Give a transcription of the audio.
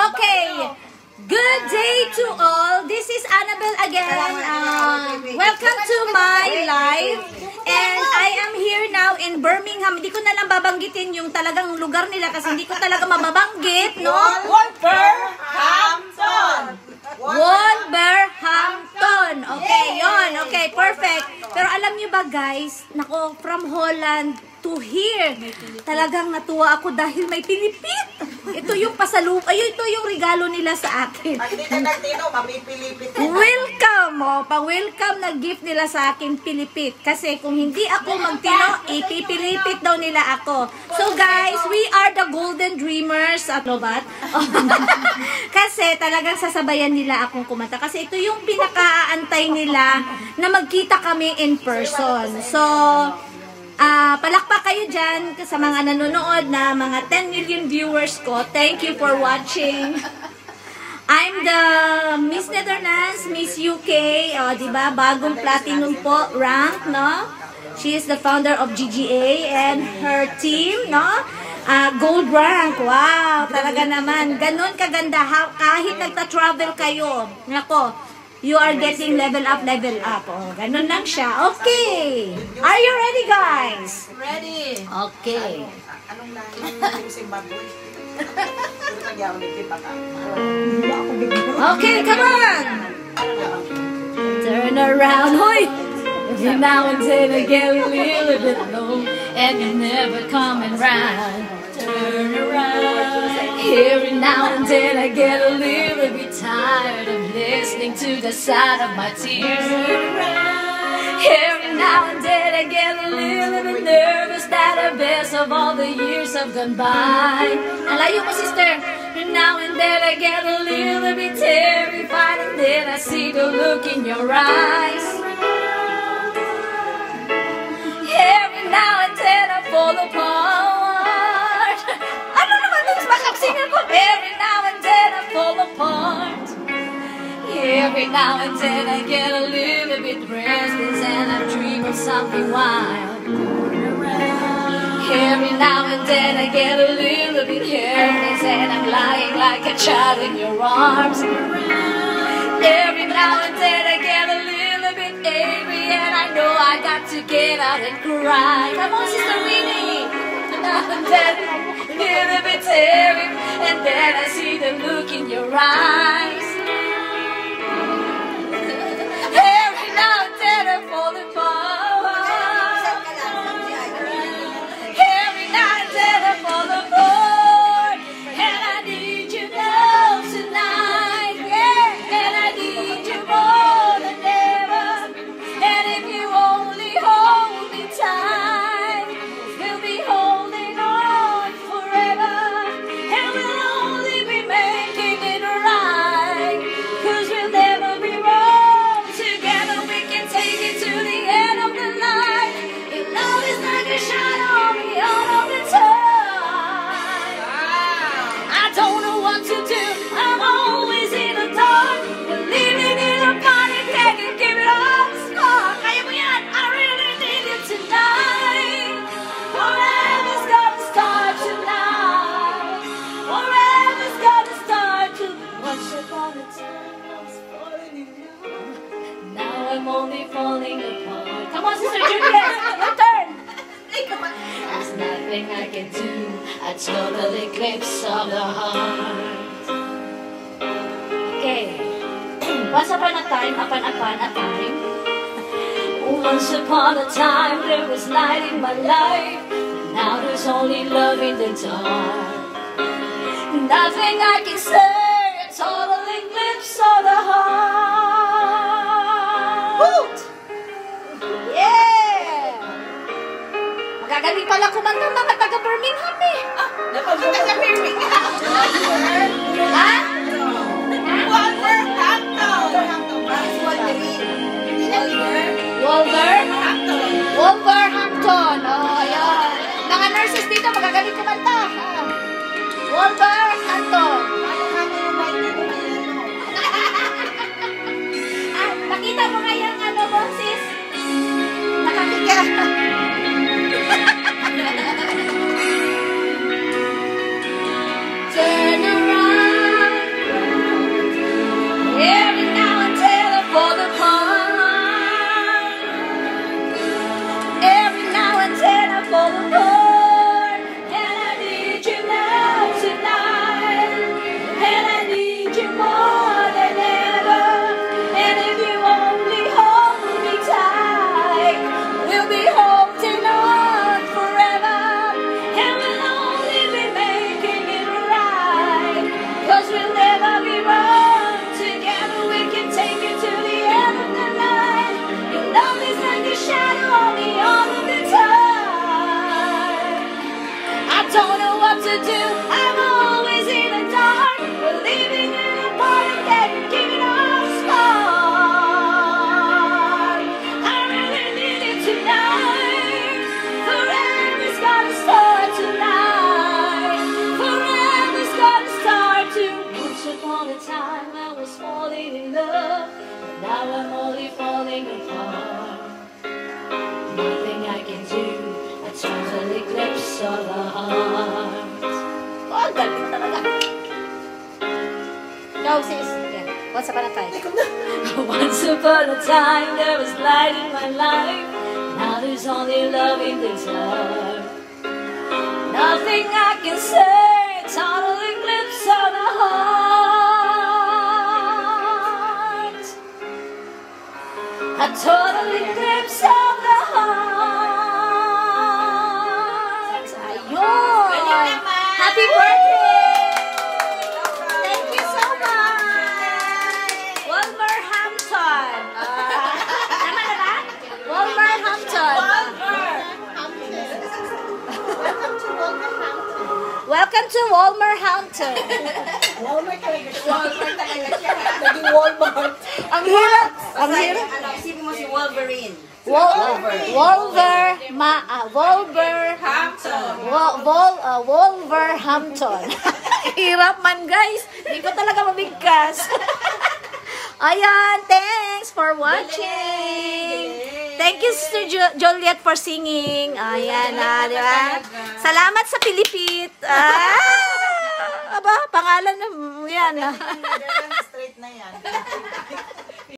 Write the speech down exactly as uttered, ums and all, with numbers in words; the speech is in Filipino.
Okay. Good day to all. This is Annabelle again. Uh, welcome to my live. And I am here now in Birmingham. Hindi ko na lang babanggitin yung talagang lugar nila kasi hindi ko talaga mababanggit, no? Wolverhampton. Wolverhampton. Okay, yon. Okay, perfect. Pero alam niyo ba guys, nako, from Holland to here, talagang natuwa ako dahil may pinipit. Ito yung pasalub, ay ito yung regalo nila sa akin. Pag hindi ka nagtino, mapipilipit. Welcome, oh, pa-welcome na gift nila sa akin, pilipit. Kasi kung hindi ako magtino, ipipilipit daw nila ako. So guys, we are the Golden Dreamers. Ano ba? Kasi talagang sasabayan nila akong kumanta. Kasi ito yung pinakaantay nila na magkita kami in person. So, Uh, palakpak kayo dyan sa mga nanonood na mga ten million viewers ko. Thank you for watching. I'm the Miss Netherlands, Miss U K, oh, diba? Bagong platinum po rank, no? She is the founder of G G A and her team, no? Uh, gold rank. Wow, talaga naman. Ganon kaganda. Ha, kahit nagta-travel kayo. Nako. You are getting level up, level up. Oh, ganun lang siya. Okay. Are you ready, guys? Ready. Okay. Anong lahi yung Zimbabwe? Okay, come on. Turn around. Hoy! Every now and then I get a little bit low and you're never coming round. Turn around. Every now and then I get a little bit tired of listening to the sound of my tears. Every now and then I get a little bit nervous that the best of all the years have gone by. Nalayo mo, sister. And now and then I get a little bit terrified and then I see the look in your eyes. Every now and then I fall apart. Ano naman itong makapsingan ko? Every now and then I fall apart. Every now and then I get a little bit restless and I dream of something wild. Every now and then I get a little bit helpless and I'm lying like a child in your arms. Every now and then I get a little bit angry and I know I got to get out and cry. Come on, Sister Winnie. Now and then a little bit teary and then I see the look in your eyes. Every now and then I fall apart. Every now and then I fall apart. And I need you now tonight. Yeah, and I need you more than ever. And if you only hold me tight, we'll be holding on forever. And we'll only be making it right. Cause we'll never be wrong. Together we can take it to the end of the line. Your love is like a shine on me all of the time. I don't know what to do. I'm always in the dark. Believing in a body that can give it up. Oh, kaya mo yan. I really need you tonight. Forever's gotta start tonight. Forever's gotta start to once upon a time I was falling in love. Now I'm only falling apart. Come on, Sister Juliet, your turn. There's nothing I can do. A total eclipse of the heart. Okay. Once upon a time, upon upon a time. Once upon a time, there was light in my life. Now there's only love in the dark. Nothing I can say. A total eclipse of the heart. Yeah! Magagaling pala kumanta ng mga taga Birmingham eh. Ah, Napapunta sa Birmingham. ha? Wolverhampton. Wolver? Wolverhampton. Oh, ayan. Mga nurses dito, magagaling kumanta. Ah. Wolverhampton. Ah, nakita mo nga yung ano mo, sis? Nakakita. So, was falling in love, but now I'm only falling apart. Nothing I can do, a total eclipse of the heart. Oh, ang galing talaga. Go, sis. Yeah. Once upon a time. Once upon a time, there was light in my life. Now there's only love in this heart. Nothing I can say, total eclipse of the heart. A total eclipse of the heart. Ayun! Happy birthday! Thank you so much! Wolverhampton! Uh, tama na ba? Wolverhampton! Welcome to Wolverhampton! Walmart talaga siya. Walmart talaga siya. Naging Walmart. Ang hirap! Ang hirap! Ano, isipin mo si Wolverine. Wol Wolver ma uh, Wolver Hampton. Wol Wol uh, Wolverhampton. Hirap man, guys. Hindi ko talaga mabigkas. Ayan, thanks for watching. Thank you, Sister Jo- Joliet, for singing. Ayan, ah, di ba? Salamat sa Pilipit. Ah, aba, pangalan na yan. Ah. Straight na yan.